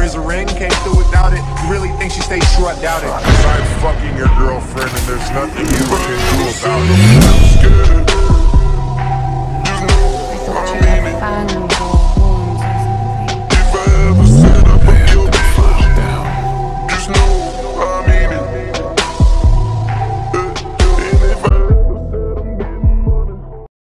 Here's a ring, came through without it. You really think she stays true? I doubt it. Cause I'm fucking your girlfriend and there's nothing you can do about it.